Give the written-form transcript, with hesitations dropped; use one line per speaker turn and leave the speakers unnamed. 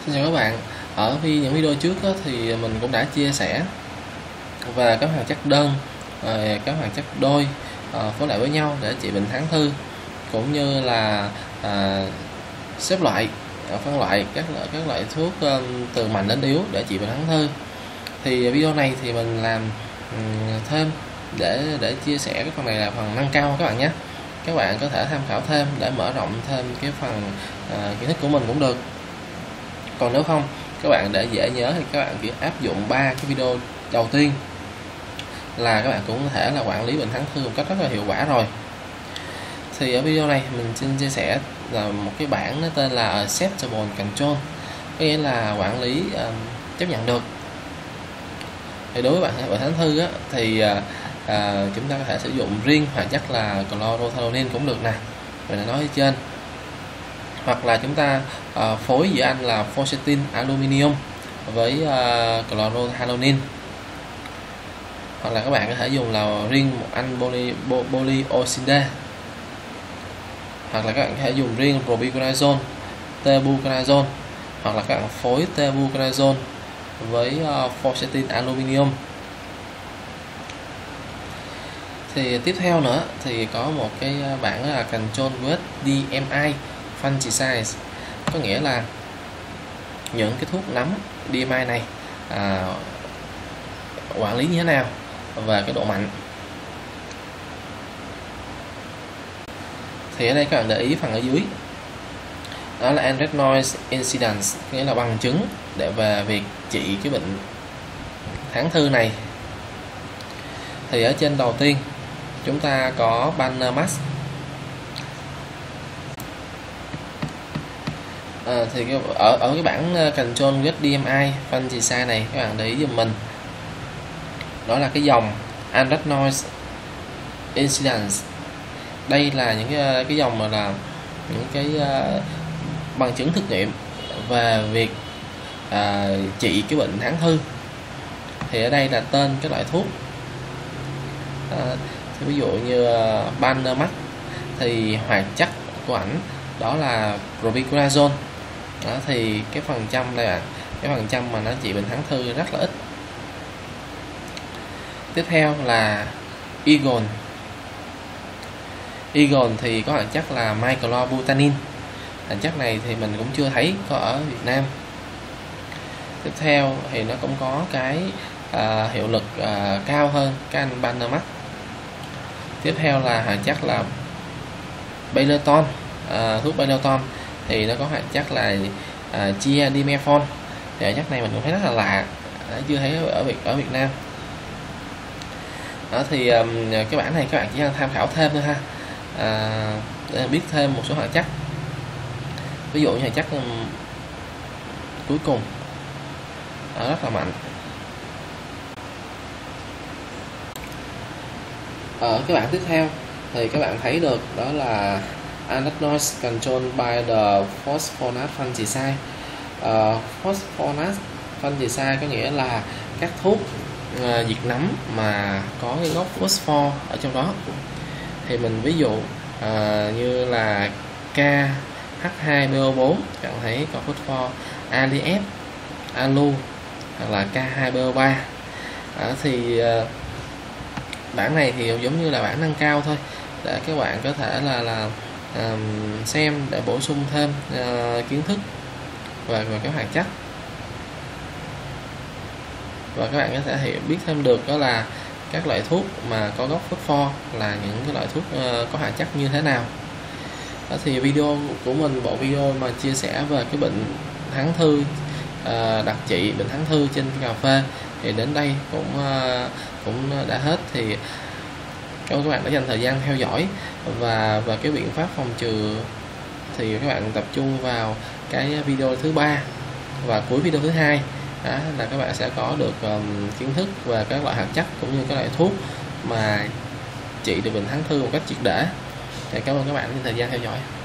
Xin chào các bạn. Ở những video trước thì mình cũng đã chia sẻ về các hoạt chất đơn, các hoạt chất đôi phối lại với nhau để trị bệnh thắng thư, cũng như là xếp loại, phân loại các loại thuốc từ mạnh đến yếu để trị bệnh thắng thư. Thì video này thì mình làm thêm để chia sẻ cái phần này là phần nâng cao các bạn nhé. Các bạn có thể tham khảo thêm để mở rộng thêm cái phần kiến thức của mình cũng được. Còn nếu không, các bạn để dễ nhớ thì các bạn chỉ áp dụng 3 cái video đầu tiên là các bạn cũng có thể là quản lý bệnh thắng thư một cách rất là hiệu quả rồi. Thì ở video này mình xin chia sẻ là một cái bảng nó tên là Acceptable Control, có nghĩa là quản lý chấp nhận được. Thì đối với bệnh thắng thư á, thì chúng ta có thể sử dụng riêng hoạt chất là chlorothalonil cũng được nè, mình đã nói ở trên, hoặc là chúng ta phối giữa anh là forcetin aluminium với chlorothalonil, hoặc là các bạn có thể dùng là riêng một anh polyoxide, hoặc là các bạn có thể dùng riêng propiconazole, tebuconazole, hoặc là các bạn phối tebuconazole với forcetin aluminium. Thì tiếp theo nữa thì có một cái bảng là Control with DMI Fungicides, có nghĩa là những cái thuốc nấm DMI này quản lý như thế nào và cái độ mạnh. Thì ở đây các bạn để ý phần ở dưới đó là Android Incidence, nghĩa là bằng chứng để về việc trị cái bệnh thắng thư này. Thì ở trên đầu tiên chúng ta có Banner Max. Thì ở cái bảng Control with DMI Fungicide này, các bạn để ý giùm mình, đó là cái dòng Android Incidence. Đây là những cái dòng mà là những cái bằng chứng thực nghiệm về việc trị cái bệnh thắng thư. Thì ở đây là tên cái loại thuốc. Thì ví dụ như Banner Max thì hoạt chất của ảnh đó là propiconazole. Thì cái phần trăm đây ạ, cái phần trăm mà nó trị bệnh thắng thư rất là ít. Tiếp theo là Egon. Egon thì có hoạt chất là microbutanin. Hoạt chất này thì mình cũng chưa thấy có ở Việt Nam. Tiếp theo thì nó cũng có cái hiệu lực cao hơn cái anh Banner Max. Tiếp theo là hoạt chất là Baileton. Thuốc Baileton thì nó có hoạt chất là chiadimerphon. Thì hoạt chất này mình cũng thấy rất là lạ, chưa thấy ở Việt Nam. Đó thì cái bản này các bạn chỉ tham khảo thêm thôi ha, để biết thêm một số hoạt chất. Ví dụ như hoạt chất cuối cùng rất là mạnh. Ở cái bảng tiếp theo thì các bạn thấy được đó là Anadnoise Control by the Phosphonate Fungicide. Phosphonate Fungicide có nghĩa là các thuốc diệt nấm mà có cái gốc phosphor ở trong đó. Thì mình ví dụ như là KH2BO4, các bạn thấy có phosphor, ALF, alu, hoặc là K2BO3. Thì bản này thì giống như là bản nâng cao thôi, để các bạn có thể là xem để bổ sung thêm kiến thức về các hoạt chất, và các bạn có thể biết thêm được đó là các loại thuốc mà có gốc phosphor là những cái loại thuốc có hoạt chất như thế nào. Thì video của mình, bộ video mà chia sẻ về cái bệnh thắng thư, đặc trị bệnh thắng thư trên cà phê thì đến đây cũng đã hết. Thì cảm ơn các bạn đã dành thời gian theo dõi, và cái biện pháp phòng trừ thì các bạn tập trung vào cái video thứ 3 và cuối video thứ 2. Là các bạn sẽ có được kiến thức về các loại hoạt chất cũng như các loại thuốc mà trị được bệnh thắng thư một cách triệt để. Cảm ơn các bạn dành thời gian theo dõi.